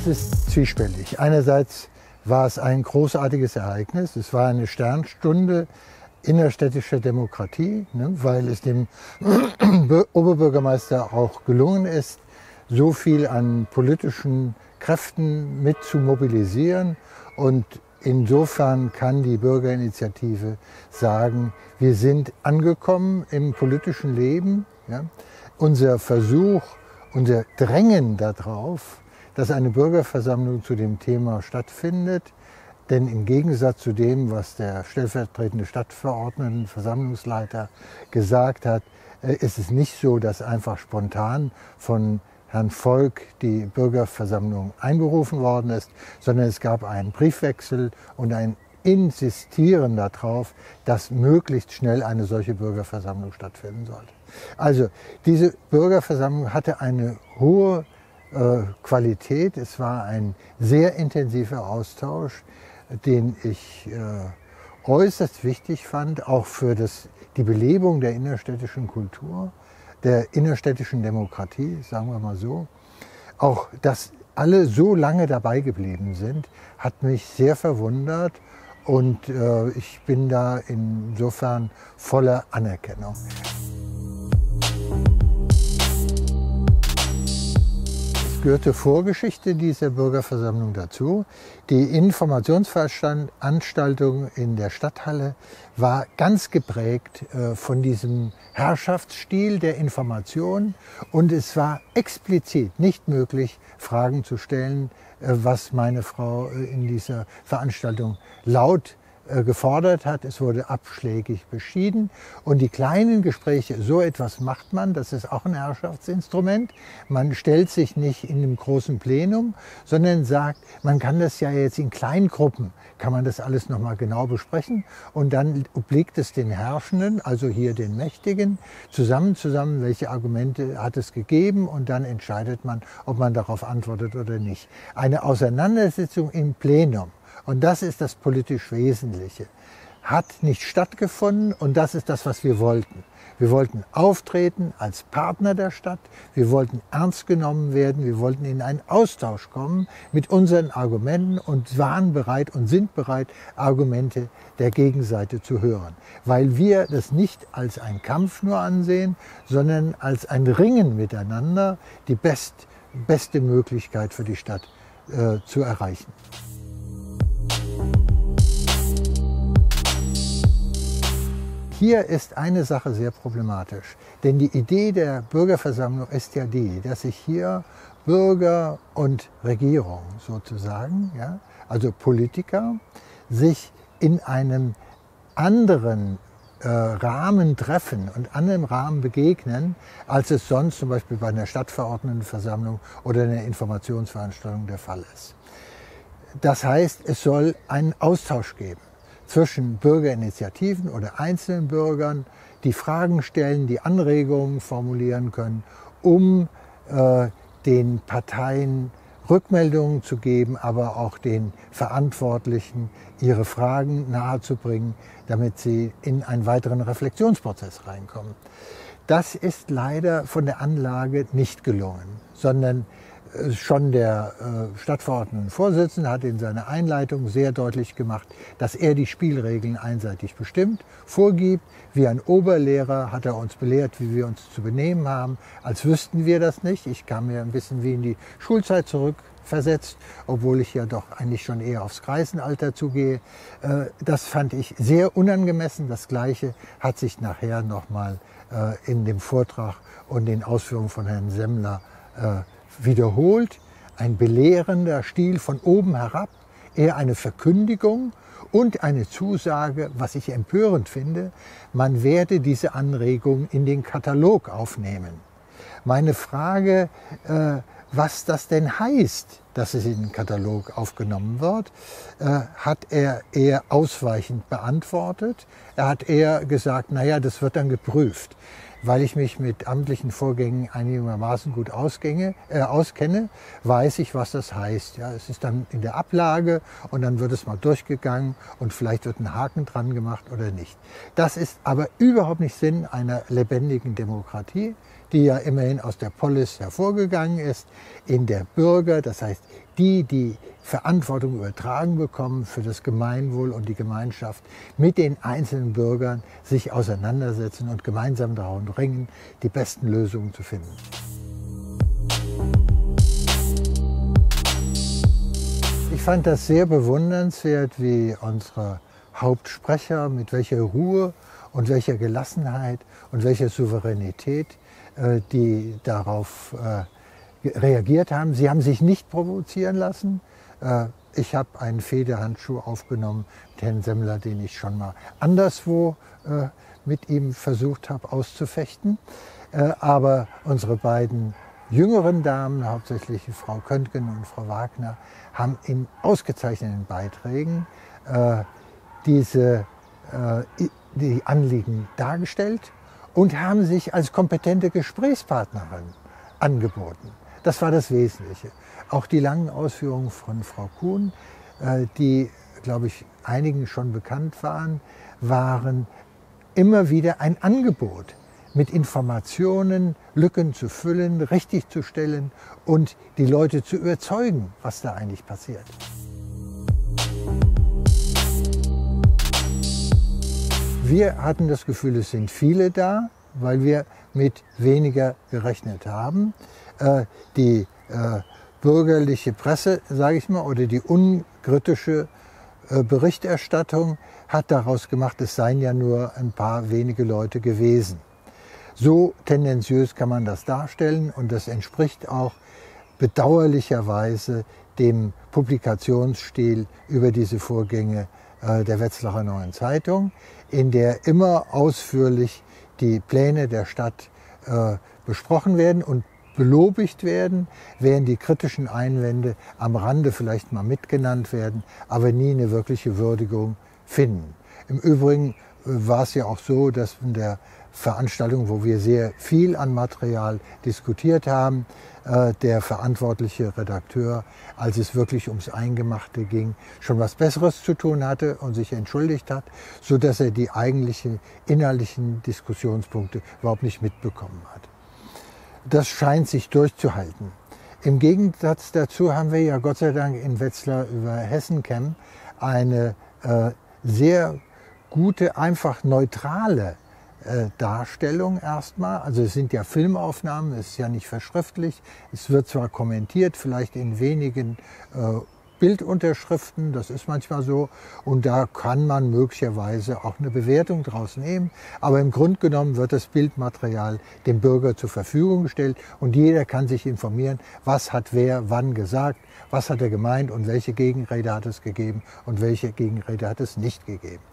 Das ist zwiespältig. Einerseits war es ein großartiges Ereignis. Es war eine Sternstunde innerstädtischer Demokratie, weil es dem Oberbürgermeister auch gelungen ist, so viel an politischen Kräften mit zu mobilisieren. Und insofern kann die Bürgerinitiative sagen, wir sind angekommen im politischen Leben. Ja. Unser Versuch, unser Drängen darauf, dass eine Bürgerversammlung zu dem Thema stattfindet, denn im Gegensatz zu dem, was der stellvertretende Stadtverordneten, Versammlungsleiter gesagt hat, ist es nicht so, dass einfach spontan von Herrn Volk die Bürgerversammlung einberufen worden ist, sondern es gab einen Briefwechsel und ein Insistieren darauf, dass möglichst schnell eine solche Bürgerversammlung stattfinden sollte. Also diese Bürgerversammlung hatte eine hohe Qualität. Es war ein sehr intensiver Austausch, den ich äußerst wichtig fand, auch für die Belebung der innerstädtischen Kultur, der innerstädtischen Demokratie, sagen wir mal so. Auch, dass alle so lange dabei geblieben sind, hat mich sehr verwundert und ich bin da insofern voller Anerkennung. Gehörte Vorgeschichte dieser Bürgerversammlung dazu. Die Informationsveranstaltung in der Stadthalle war ganz geprägt von diesem Herrschaftsstil der Information und es war explizit nicht möglich, Fragen zu stellen, was meine Frau in dieser Veranstaltung laut gefordert hat. Es wurde abschlägig beschieden und die kleinen Gespräche, so etwas macht man, das ist auch ein Herrschaftsinstrument. Man stellt sich nicht in einem großen Plenum, sondern sagt, man kann das ja jetzt in Kleingruppen, kann man das alles nochmal genau besprechen und dann obliegt es den Herrschenden, also hier den Mächtigen, zusammen, welche Argumente hat es gegeben und dann entscheidet man, ob man darauf antwortet oder nicht. Eine Auseinandersetzung im Plenum, und das ist das politisch Wesentliche, hat nicht stattgefunden und das ist das, was wir wollten. Wir wollten auftreten als Partner der Stadt, wir wollten ernst genommen werden, wir wollten in einen Austausch kommen mit unseren Argumenten und waren bereit und sind bereit, Argumente der Gegenseite zu hören. Weil wir das nicht als einen Kampf nur ansehen, sondern als ein Ringen miteinander, die beste Möglichkeit für die Stadt zu erreichen. Hier ist eine Sache sehr problematisch, denn die Idee der Bürgerversammlung ist ja die, dass sich hier Bürger und Regierung sozusagen, ja, also Politiker, sich in einem anderen Rahmen treffen und anderen Rahmen begegnen, als es sonst zum Beispiel bei einer Stadtverordnetenversammlung oder einer Informationsveranstaltung der Fall ist. Das heißt, es soll einen Austausch geben zwischen Bürgerinitiativen oder einzelnen Bürgern, die Fragen stellen, die Anregungen formulieren können, um den Parteien Rückmeldungen zu geben, aber auch den Verantwortlichen ihre Fragen nahezubringen, damit sie in einen weiteren Reflexionsprozess reinkommen. Das ist leider von der Anlage nicht gelungen, sondern schon der Stadtverordnetenvorsitzende hat in seiner Einleitung sehr deutlich gemacht, dass er die Spielregeln einseitig bestimmt, vorgibt. Wie ein Oberlehrer hat er uns belehrt, wie wir uns zu benehmen haben, als wüssten wir das nicht. Ich kam mir ein bisschen wie in die Schulzeit zurückversetzt, obwohl ich ja doch eigentlich schon eher aufs Greisenalter zugehe. Das fand ich sehr unangemessen. Das Gleiche hat sich nachher nochmal in dem Vortrag und den Ausführungen von Herrn Semmler wiederholt, ein belehrender Stil von oben herab, eher eine Verkündigung und eine Zusage, was ich empörend finde, man werde diese Anregung in den Katalog aufnehmen. Meine Frage, was das denn heißt, dass es in den Katalog aufgenommen wird, hat er eher ausweichend beantwortet. Er hat eher gesagt, naja, das wird dann geprüft. Weil ich mich mit amtlichen Vorgängen einigermaßen gut auskenne, weiß ich, was das heißt. Ja, es ist dann in der Ablage und dann wird es mal durchgegangen und vielleicht wird ein Haken dran gemacht oder nicht. Das ist aber überhaupt nicht Sinn einer lebendigen Demokratie. die ja immerhin aus der Polis hervorgegangen ist, in der Bürger, das heißt die Verantwortung übertragen bekommen für das Gemeinwohl und die Gemeinschaft, mit den einzelnen Bürgern sich auseinandersetzen und gemeinsam darum ringen, die besten Lösungen zu finden. Ich fand das sehr bewundernswert, wie unsere Hauptsprecher, mit welcher Ruhe und welcher Gelassenheit und welcher Souveränität die darauf reagiert haben. Sie haben sich nicht provozieren lassen. Ich habe einen Federhandschuh aufgenommen mit Herrn Semmler, den ich schon mal anderswo mit ihm versucht habe auszufechten. Aber unsere beiden jüngeren Damen, hauptsächlich Frau Köntgen und Frau Wagner, haben in ausgezeichneten Beiträgen die Anliegen dargestellt und haben sich als kompetente Gesprächspartnerin angeboten. Das war das Wesentliche. Auch die langen Ausführungen von Frau Kuhn, die, glaube ich, einigen schon bekannt waren immer wieder ein Angebot, mit Informationen Lücken zu füllen, richtig zu stellen und die Leute zu überzeugen, was da eigentlich passiert. Wir hatten das Gefühl, es sind viele da, weil wir mit weniger gerechnet haben. Die bürgerliche Presse, sage ich mal, oder die unkritische Berichterstattung hat daraus gemacht, es seien ja nur ein paar wenige Leute gewesen. So tendenziös kann man das darstellen und das entspricht auch bedauerlicherweise dem Publikationsstil über diese Vorgänge der Wetzlarer Neuen Zeitung, in der immer ausführlich die Pläne der Stadt besprochen werden und belobigt werden, während die kritischen Einwände am Rande vielleicht mal mitgenannt werden, aber nie eine wirkliche Würdigung finden. Im Übrigen war es ja auch so, dass in der Veranstaltung, wo wir sehr viel an Material diskutiert haben, der verantwortliche Redakteur, als es wirklich ums Eingemachte ging, schon was Besseres zu tun hatte und sich entschuldigt hat, sodass er die eigentlichen inhaltlichen Diskussionspunkte überhaupt nicht mitbekommen hat. Das scheint sich durchzuhalten. Im Gegensatz dazu haben wir ja Gott sei Dank in Wetzlar über Hessencam eine sehr gute, einfach neutrale Darstellung erstmal. Also es sind ja Filmaufnahmen, es ist ja nicht verschriftlicht. Es wird zwar kommentiert, vielleicht in wenigen Bildunterschriften, das ist manchmal so. Und da kann man möglicherweise auch eine Bewertung draus nehmen. Aber im Grunde genommen wird das Bildmaterial dem Bürger zur Verfügung gestellt und jeder kann sich informieren, was hat wer wann gesagt, was hat er gemeint und welche Gegenrede hat es gegeben und welche Gegenrede hat es nicht gegeben.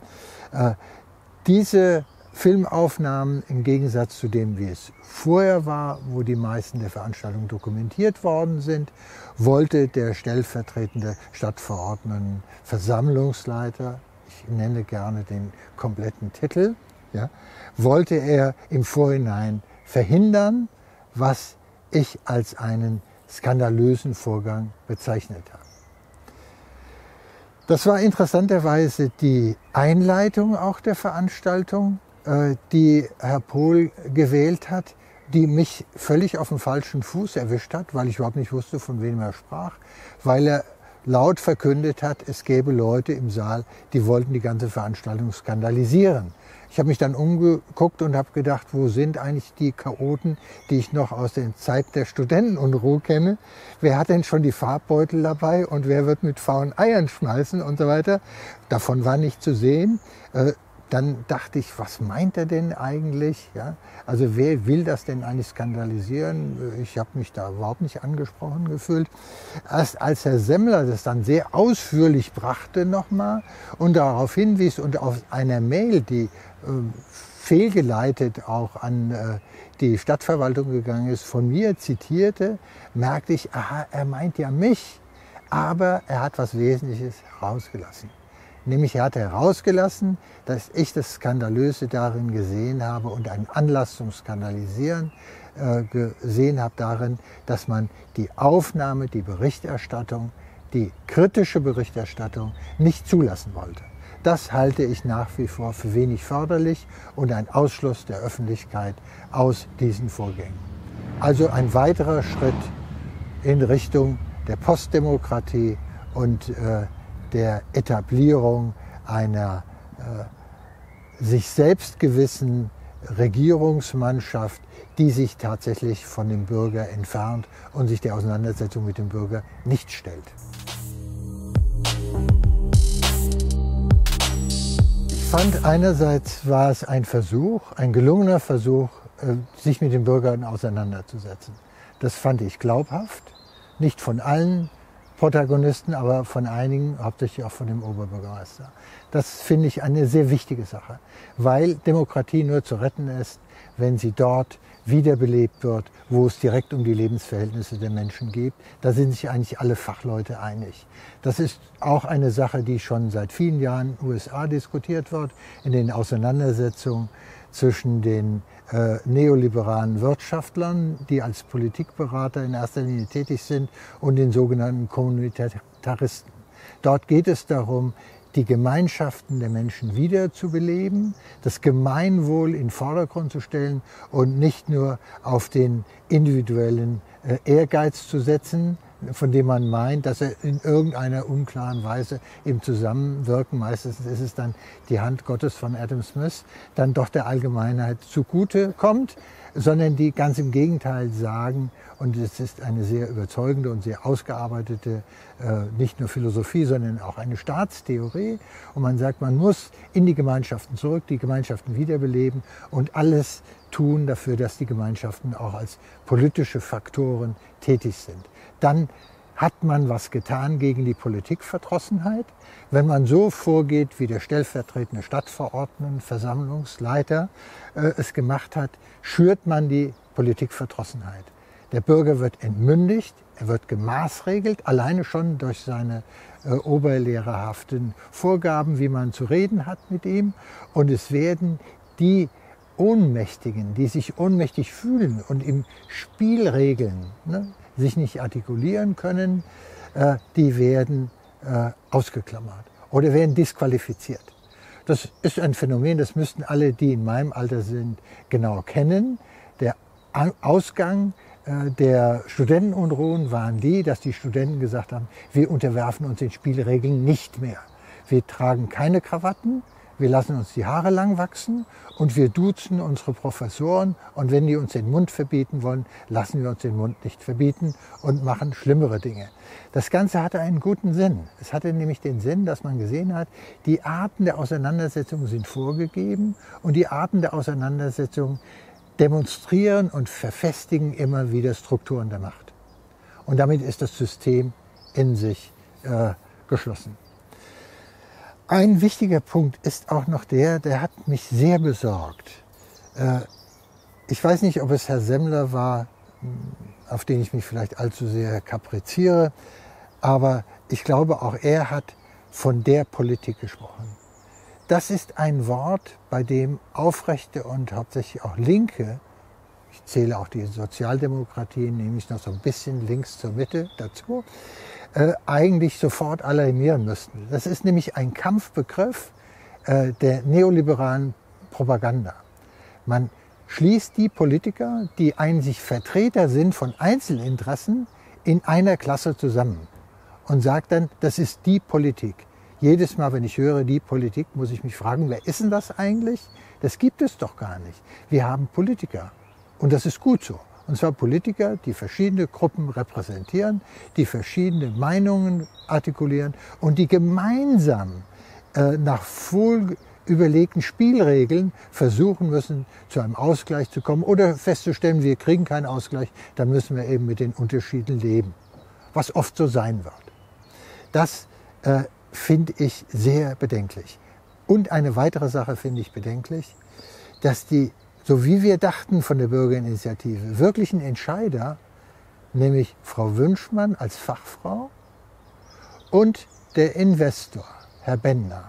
Diese Filmaufnahmen im Gegensatz zu dem, wie es vorher war, wo die meisten der Veranstaltungen dokumentiert worden sind, wollte der stellvertretende Stadtverordneten Versammlungsleiter, ich nenne gerne den kompletten Titel, ja, wollte er im Vorhinein verhindern, was ich als einen skandalösen Vorgang bezeichnet habe. Das war interessanterweise die Einleitung auch der Veranstaltung, die Herr Pohl gewählt hat, die mich völlig auf dem falschen Fuß erwischt hat, weil ich überhaupt nicht wusste, von wem er sprach, weil er laut verkündet hat, es gäbe Leute im Saal, die wollten die ganze Veranstaltung skandalisieren. Ich habe mich dann umgeguckt und habe gedacht, wo sind eigentlich die Chaoten, die ich noch aus den Zeiten der Studentenunruhe kenne? Wer hat denn schon die Farbbeutel dabei und wer wird mit faulen Eiern schmeißen und so weiter? Davon war nicht zu sehen. Dann dachte ich, was meint er denn eigentlich? Ja? Also wer will das denn eigentlich skandalisieren? Ich habe mich da überhaupt nicht angesprochen gefühlt. Erst als Herr Semmler das dann sehr ausführlich brachte nochmal und darauf hinwies und auf einer Mail, die fehlgeleitet auch an die Stadtverwaltung gegangen ist, von mir zitierte, merkte ich, aha, er meint ja mich, aber er hat was Wesentliches herausgelassen. Nämlich er hat herausgelassen, dass ich das Skandalöse darin gesehen habe und einen Anlass zum Skandalisieren gesehen habe darin, dass man die Aufnahme, die Berichterstattung, die kritische Berichterstattung nicht zulassen wollte. Das halte ich nach wie vor für wenig förderlich und ein Ausschluss der Öffentlichkeit aus diesen Vorgängen. Also ein weiterer Schritt in Richtung der Postdemokratie und der Etablierung einer sich selbstgewissen Regierungsmannschaft, die sich tatsächlich von dem Bürger entfernt und sich der Auseinandersetzung mit dem Bürger nicht stellt. Ich fand, einerseits war es ein Versuch, ein gelungener Versuch, sich mit den Bürgern auseinanderzusetzen. Das fand ich glaubhaft, nicht von allen Protagonisten, aber von einigen, hauptsächlich auch von dem Oberbürgermeister. Das finde ich eine sehr wichtige Sache, weil Demokratie nur zu retten ist, wenn sie dort wiederbelebt wird, wo es direkt um die Lebensverhältnisse der Menschen geht. Da sind sich eigentlich alle Fachleute einig. Das ist auch eine Sache, die schon seit vielen Jahren in den USA diskutiert wird, in den Auseinandersetzungen zwischen den neoliberalen Wirtschaftlern, die als Politikberater in erster Linie tätig sind, und den sogenannten Kommunitaristen. Dort geht es darum, die Gemeinschaften der Menschen wiederzubeleben, das Gemeinwohl in den Vordergrund zu stellen und nicht nur auf den individuellen Ehrgeiz zu setzen, von dem man meint, dass er in irgendeiner unklaren Weise im Zusammenwirken, meistens ist es dann die Hand Gottes von Adam Smith, dann doch der Allgemeinheit zugute kommt, sondern die ganz im Gegenteil sagen, und es ist eine sehr überzeugende und sehr ausgearbeitete, nicht nur Philosophie, sondern auch eine Staatstheorie. Und man sagt, man muss in die Gemeinschaften zurück, die Gemeinschaften wiederbeleben und alles tun dafür, dass die Gemeinschaften auch als politische Faktoren tätig sind. Dann hat man was getan gegen die Politikverdrossenheit. Wenn man so vorgeht, wie der stellvertretende Stadtverordneten, Versammlungsleiter es gemacht hat, schürt man die Politikverdrossenheit. Der Bürger wird entmündigt, er wird gemaßregelt, alleine schon durch seine oberlehrerhaften Vorgaben, wie man zu reden hat mit ihm. Und es werden die Ohnmächtigen, die sich ohnmächtig fühlen und im Spielregeln sich nicht artikulieren können, die werden ausgeklammert oder werden disqualifiziert. Das ist ein Phänomen, das müssten alle, die in meinem Alter sind, genau kennen. Der Ausgang der Studentenunruhen waren die, dass die Studenten gesagt haben, wir unterwerfen uns den Spielregeln nicht mehr. Wir tragen keine Krawatten, wir lassen uns die Haare lang wachsen und wir duzen unsere Professoren. Und wenn die uns den Mund verbieten wollen, lassen wir uns den Mund nicht verbieten und machen schlimmere Dinge. Das Ganze hatte einen guten Sinn. Es hatte nämlich den Sinn, dass man gesehen hat, die Arten der Auseinandersetzung sind vorgegeben und die Arten der Auseinandersetzung demonstrieren und verfestigen immer wieder Strukturen der Macht. Und damit ist das System in sich geschlossen. Ein wichtiger Punkt ist auch noch der hat mich sehr besorgt. Ich weiß nicht, ob es Herr Semmler war, auf den ich mich vielleicht allzu sehr kapriziere, aber ich glaube, auch er hat von der Politik gesprochen. Das ist ein Wort, bei dem Aufrechte und hauptsächlich auch Linke, ich zähle auch die Sozialdemokratie, nehme ich noch so ein bisschen links zur Mitte dazu, eigentlich sofort alarmieren müssten. Das ist nämlich ein Kampfbegriff der neoliberalen Propaganda. Man schließt die Politiker, die eigentlich Vertreter sind von Einzelinteressen, in einer Klasse zusammen und sagt dann, das ist die Politik. Jedes Mal, wenn ich höre, die Politik, muss ich mich fragen, wer ist denn das eigentlich? Das gibt es doch gar nicht. Wir haben Politiker und das ist gut so. Und zwar Politiker, die verschiedene Gruppen repräsentieren, die verschiedene Meinungen artikulieren und die gemeinsam nach wohl überlegten Spielregeln versuchen müssen, zu einem Ausgleich zu kommen oder festzustellen, wir kriegen keinen Ausgleich, dann müssen wir eben mit den Unterschieden leben, was oft so sein wird. Das finde ich sehr bedenklich. Und eine weitere Sache finde ich bedenklich, dass die, so wie wir dachten von der Bürgerinitiative, wirklichen Entscheider, nämlich Frau Wünschmann als Fachfrau und der Investor, Herr Bender,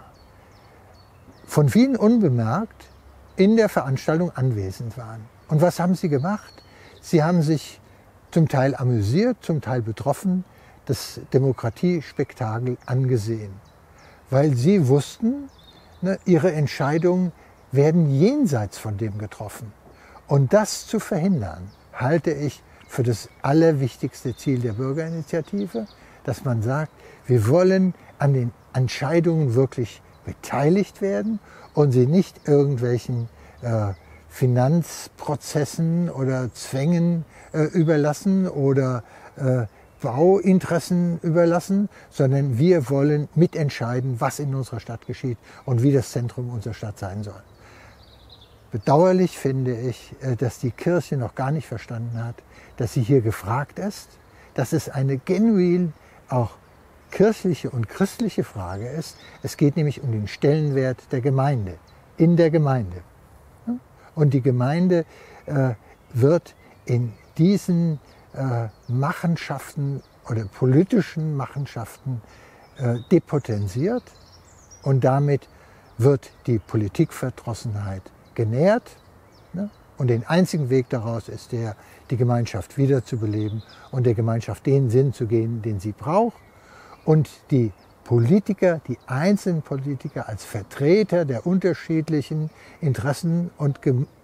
von vielen unbemerkt in der Veranstaltung anwesend waren. Und was haben sie gemacht? Sie haben sich zum Teil amüsiert, zum Teil betroffen, das Demokratiespektakel angesehen. Weil sie wussten, ne, ihre Entscheidungen werden jenseits von dem getroffen. Und das zu verhindern, halte ich für das allerwichtigste Ziel der Bürgerinitiative, dass man sagt, wir wollen an den Entscheidungen wirklich beteiligt werden und sie nicht irgendwelchen Finanzprozessen oder Zwängen überlassen oder Bauinteressen überlassen, sondern wir wollen mitentscheiden, was in unserer Stadt geschieht und wie das Zentrum unserer Stadt sein soll. Bedauerlich finde ich, dass die Kirche noch gar nicht verstanden hat, dass sie hier gefragt ist, dass es eine genuin auch kirchliche und christliche Frage ist. Es geht nämlich um den Stellenwert der Gemeinde, in der Gemeinde. Und die Gemeinde wird in diesen Machenschaften oder politischen Machenschaften depotenziert und damit wird die Politikverdrossenheit genährt. Ne? Und den einzigen Weg daraus ist der, die Gemeinschaft wiederzubeleben und der Gemeinschaft den Sinn zu geben, den sie braucht. Und die Politiker, die einzelnen Politiker als Vertreter der unterschiedlichen Interessen und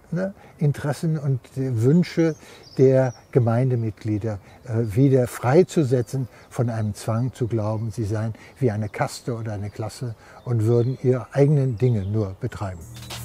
Wünsche der Gemeindemitglieder wieder freizusetzen von einem Zwang zu glauben, sie seien wie eine Kaste oder eine Klasse und würden ihre eigenen Dinge nur betreiben.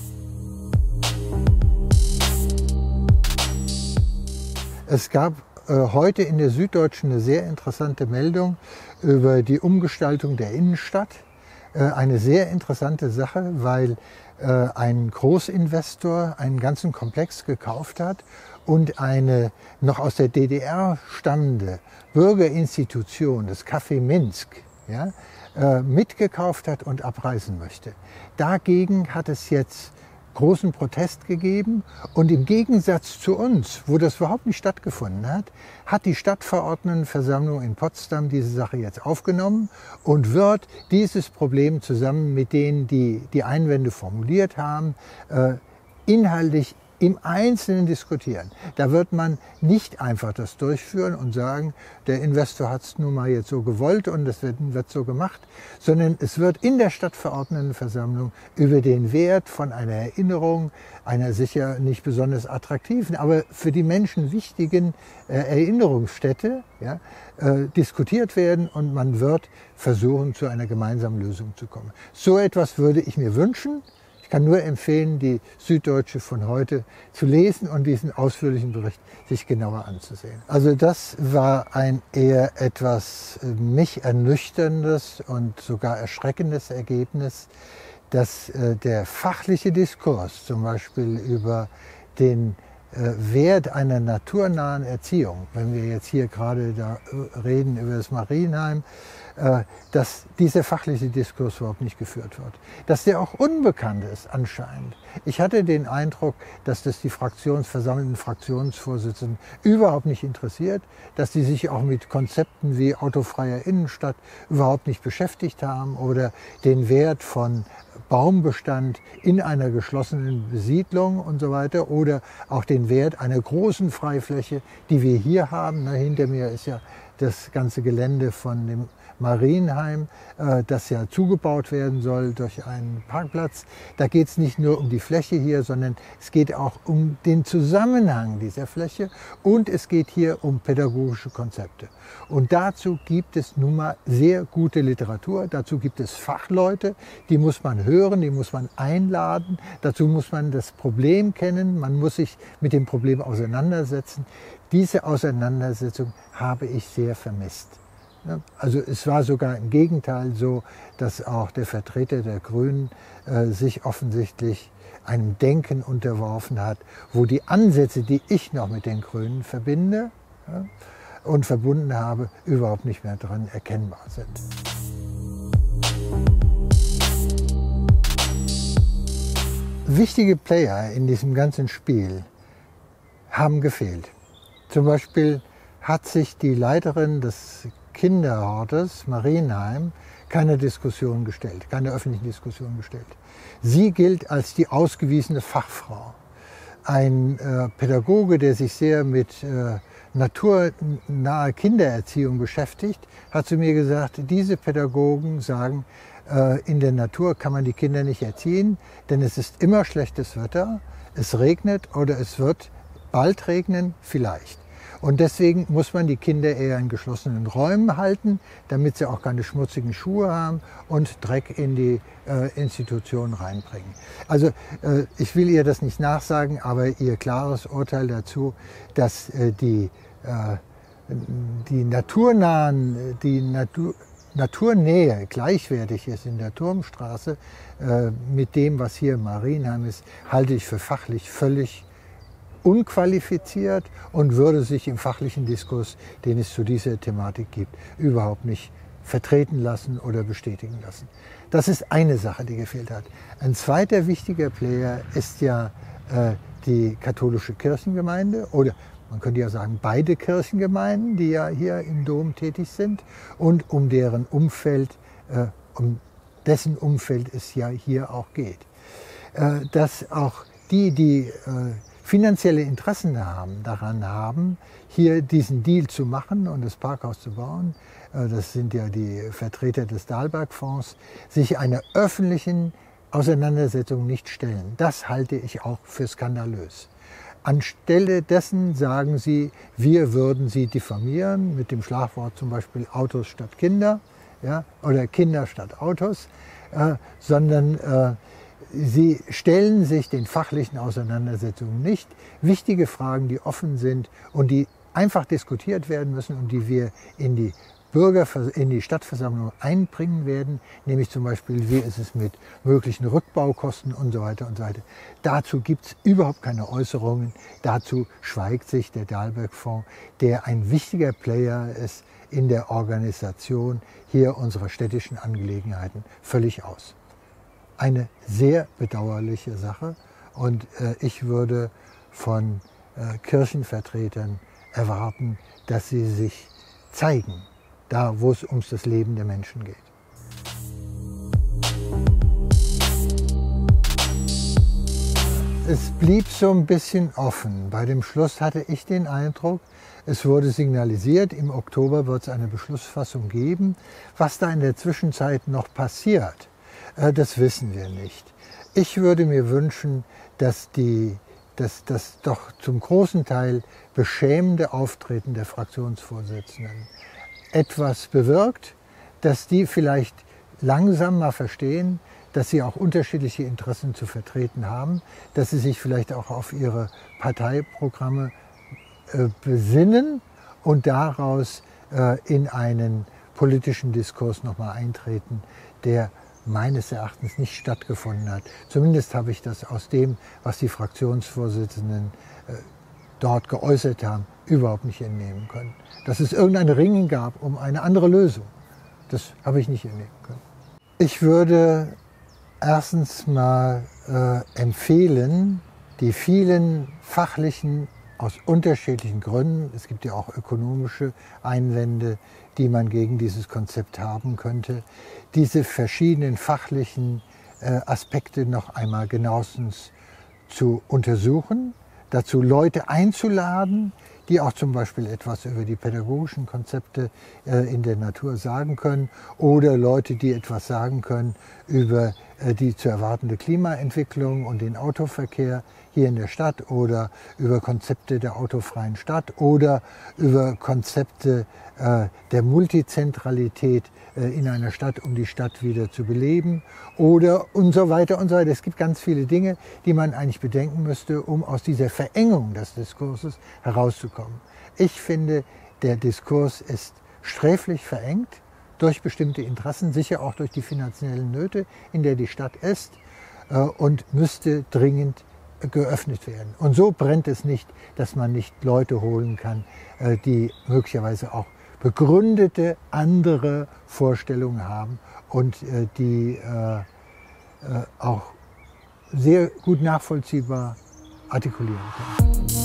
Es gab heute in der Süddeutschen eine sehr interessante Meldung über die Umgestaltung der Innenstadt. Eine sehr interessante Sache, weil ein Großinvestor einen ganzen Komplex gekauft hat und eine noch aus der DDR stammende Bürgerinstitution, das Café Minsk, ja, mitgekauft hat und abreißen möchte. Dagegen hat es jetzt großen Protest gegeben und im Gegensatz zu uns, wo das überhaupt nicht stattgefunden hat, hat die Stadtverordnetenversammlung in Potsdam diese Sache jetzt aufgenommen und wird dieses Problem zusammen mit denen, die die Einwände formuliert haben, inhaltlich im Einzelnen diskutieren. Da wird man nicht einfach das durchführen und sagen, der Investor hat es nun mal jetzt so gewollt und das wird so gemacht, sondern es wird in der Stadtverordnetenversammlung über den Wert von einer Erinnerung, einer sicher nicht besonders attraktiven, aber für die Menschen wichtigen Erinnerungsstätte, ja, diskutiert werden und man wird versuchen, zu einer gemeinsamen Lösung zu kommen. So etwas würde ich mir wünschen. Ich kann nur empfehlen, die Süddeutsche von heute zu lesen und diesen ausführlichen Bericht sich genauer anzusehen. Also das war ein eher etwas mich ernüchterndes und sogar erschreckendes Ergebnis, dass der fachliche Diskurs zum Beispiel über den Wert einer naturnahen Erziehung, wenn wir jetzt hier gerade da reden über das Marienheim, dass dieser fachliche Diskurs überhaupt nicht geführt wird. Dass der auch unbekannt ist anscheinend. Ich hatte den Eindruck, dass das die fraktionsversammelten Fraktionsvorsitzenden überhaupt nicht interessiert, dass die sich auch mit Konzepten wie autofreier Innenstadt überhaupt nicht beschäftigt haben oder den Wert von Baumbestand in einer geschlossenen Besiedlung und so weiter oder auch den Wert einer großen Freifläche, die wir hier haben. Na, hinter mir ist ja das ganze Gelände von dem Marienheim, das ja zugebaut werden soll durch einen Parkplatz. Da geht es nicht nur um die Fläche hier, sondern es geht auch um den Zusammenhang dieser Fläche und es geht hier um pädagogische Konzepte. Und dazu gibt es nun mal sehr gute Literatur, dazu gibt es Fachleute, die muss man hören, die muss man einladen, dazu muss man das Problem kennen, man muss sich mit dem Problem auseinandersetzen. Diese Auseinandersetzung habe ich sehr vermisst. Also es war sogar im Gegenteil so, dass auch der Vertreter der Grünen sich offensichtlich einem Denken unterworfen hat, wo die Ansätze, die ich noch mit den Grünen verbinde und verbunden habe, überhaupt nicht mehr daran erkennbar sind. Wichtige Player in diesem ganzen Spiel haben gefehlt. Zum Beispiel hat sich die Leiterin des Kinderhortes Marienheim keine Diskussion gestellt, keine öffentlichen Diskussion gestellt. Sie gilt als die ausgewiesene Fachfrau. Ein Pädagoge, der sich sehr mit naturnaher Kindererziehung beschäftigt, hat zu mir gesagt, diese Pädagogen sagen, In der Natur kann man die Kinder nicht erziehen, denn es ist immer schlechtes Wetter, es regnet oder es wird bald regnen, vielleicht. Und deswegen muss man die Kinder eher in geschlossenen Räumen halten, damit sie auch keine schmutzigen Schuhe haben und Dreck in die Institution reinbringen. Also ich will ihr das nicht nachsagen, aber ihr klares Urteil dazu, dass die Naturnähe gleichwertig ist in der Turmstraße mit dem, was hier im Marienheim ist, halte ich für fachlich völlig unqualifiziert und würde sich im fachlichen Diskurs, den es zu dieser Thematik gibt, überhaupt nicht vertreten lassen oder bestätigen lassen. Das ist eine Sache, die gefehlt hat. Ein zweiter wichtiger Player ist ja die katholische Kirchengemeinde oder man könnte ja sagen beide Kirchengemeinden, die ja hier im Dom tätig sind und um deren Umfeld, um dessen Umfeld es ja hier auch geht. Dass auch die finanzielle Interessen daran haben, hier diesen Deal zu machen und das Parkhaus zu bauen, das sind ja die Vertreter des Dahlberg-Fonds, sich einer öffentlichen Auseinandersetzung nicht stellen. Das halte ich auch für skandalös. Anstelle dessen sagen sie, wir würden sie diffamieren mit dem Schlagwort zum Beispiel Autos statt Kinder, ja, oder Kinder statt Autos, sondern sie stellen sich den fachlichen Auseinandersetzungen nicht. Wichtige Fragen, die offen sind und die einfach diskutiert werden müssen und die wir in die Stadtversammlung einbringen werden, nämlich zum Beispiel, wie ist es mit möglichen Rückbaukosten und so weiter und so weiter. Dazu gibt es überhaupt keine Äußerungen. Dazu schweigt sich der Dahlberg-Fonds, der ein wichtiger Player ist in der Organisation hier unserer städtischen Angelegenheiten, völlig aus. Eine sehr bedauerliche Sache und ich würde von Kirchenvertretern erwarten, dass sie sich zeigen, da wo es ums das Leben der Menschen geht. Es blieb so ein bisschen offen. Bei dem Schluss hatte ich den Eindruck, es wurde signalisiert, im Oktober wird es eine Beschlussfassung geben. Was da in der Zwischenzeit noch passiert, das wissen wir nicht. Ich würde mir wünschen, dass das doch zum großen Teil beschämende Auftreten der Fraktionsvorsitzenden etwas bewirkt, dass die vielleicht langsam mal verstehen, dass sie auch unterschiedliche Interessen zu vertreten haben, dass sie sich vielleicht auch auf ihre Parteiprogramme besinnen und daraus in einen politischen Diskurs nochmal eintreten, der meines Erachtens nicht stattgefunden hat. Zumindest habe ich das aus dem, was die Fraktionsvorsitzenden dort geäußert haben, überhaupt nicht entnehmen können. Dass es irgendein Ringen gab um eine andere Lösung, das habe ich nicht entnehmen können. Ich würde erstens mal empfehlen, die vielen fachlichen, aus unterschiedlichen Gründen, es gibt ja auch ökonomische Einwände, die man gegen dieses Konzept haben könnte, diese verschiedenen fachlichen Aspekte noch einmal genauestens zu untersuchen, dazu Leute einzuladen, die auch zum Beispiel etwas über die pädagogischen Konzepte in der Natur sagen können oder Leute, die etwas sagen können über die zu erwartende Klimaentwicklung und den Autoverkehr hier in der Stadt oder über Konzepte der autofreien Stadt oder über Konzepte der Multizentralität in einer Stadt, um die Stadt wieder zu beleben oder und so weiter und so weiter. Es gibt ganz viele Dinge, die man eigentlich bedenken müsste, um aus dieser Verengung des Diskurses herauszukommen. Ich finde, der Diskurs ist sträflich verengt durch bestimmte Interessen, sicher auch durch die finanziellen Nöte, in der die Stadt ist und müsste dringend geöffnet werden. Und so brennt es nicht, dass man nicht Leute holen kann, die möglicherweise auch begründete andere Vorstellungen haben und die auch sehr gut nachvollziehbar artikulieren können.